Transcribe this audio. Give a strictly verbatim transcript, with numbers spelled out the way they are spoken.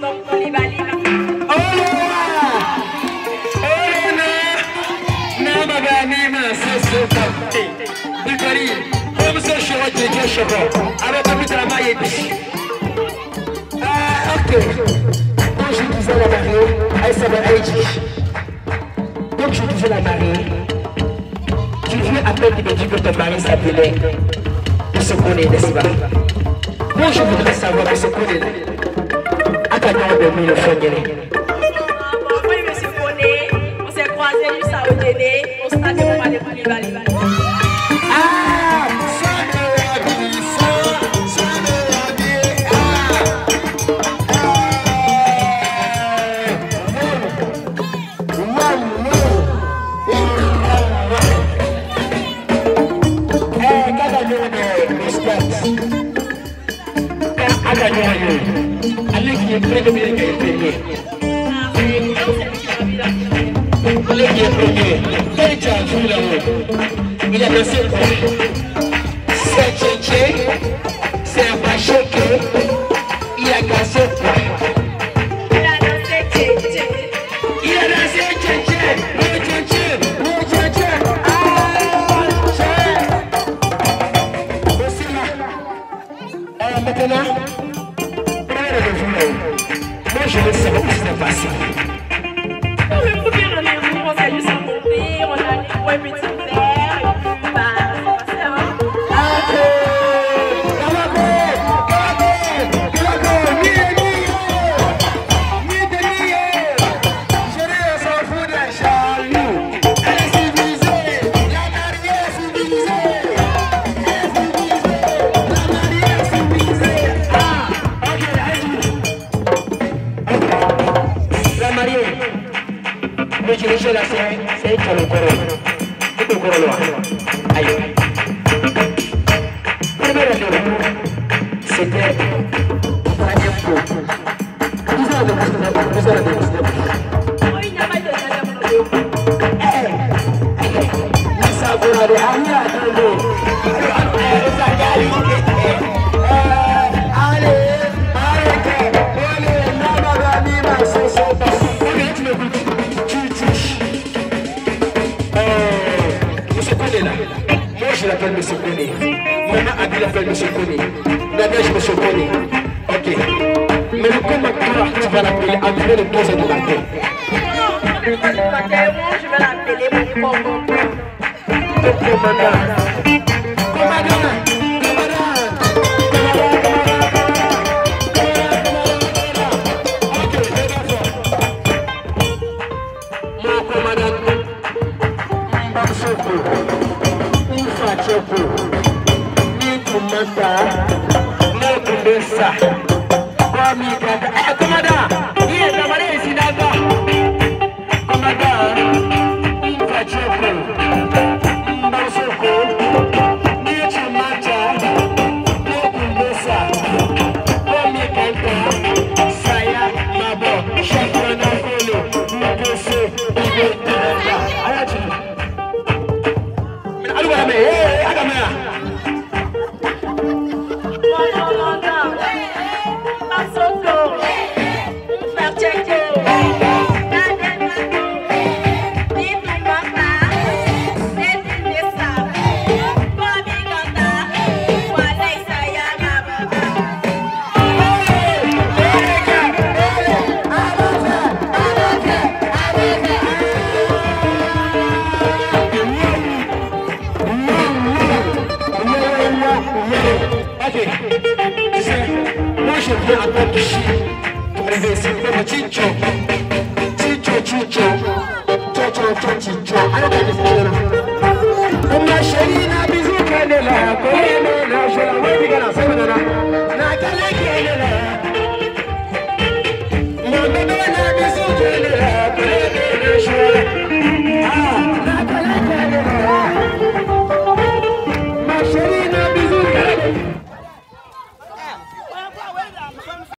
donc Koulibaly. Oh non, non, ma belle, c'est ce tapé. Bulgarie, comme ça, je suis rentré, je suis rentré. Alors, tu peux travailler ici. Ah, ok. Quand je disais la mariée, elle s'appelle Aïdji. Quand je disais la mariée, tu viens à peine de me dire que ton mari s'appelait. On se connaît, n'est-ce pas? Moi, je voudrais savoir que se connaît là. À ta mère de lui, le fongé. Oui, monsieur Koné, on s'est croisés juste à Odéné, au stade de Mouma de Koulibaly. Ah, ça de la vie, ça, ça de la vie, ah, ah, maman, eh, quand on est de respect, quand on est allez qui est près de bien qui est premier. Allez qui est premier. Quel tient joué là-haut? Il a dansé quoi? C'est tchétché, c'est un bachoké, il a dansé quoi? Il a dansé tchétché. Il a dansé tchétché, le tchétché, le tchétché, ah, tché. Aussi là. Alors maintenant, prenez le journal. Moi je veux savoir ce qui s'est passé. Le premier rendez-vous, on s'est juste rencontrés, on a dit ouais, petit verre, et puis bah, c'est passé, hein. Je vais chez la série, c'est un le corps. C'est le corps là. Aïe. Premier rendez-vous, c'était troisième coup. Vous avez démontré, vous avez démontré. Oh, il n'y a pas de deuxième rendez-vous. Eh, la saveur de Aïe, attendez. Allez, allez, allez, non, ma amie, ma soeur, regarde, tu m'écoutes. Moi je l'appelle Monsieur Koné. Maman Abi l'appelle Monsieur Koné. Nadège Monsieur Koné. Ok. Mais comment toi tu vas l'appeler après les deux heures du matin? Non, je vais l'appeler mon commandant. Ton commandant. Commandant. Chicho, chicho, chicho, chicho, chicho, chicho.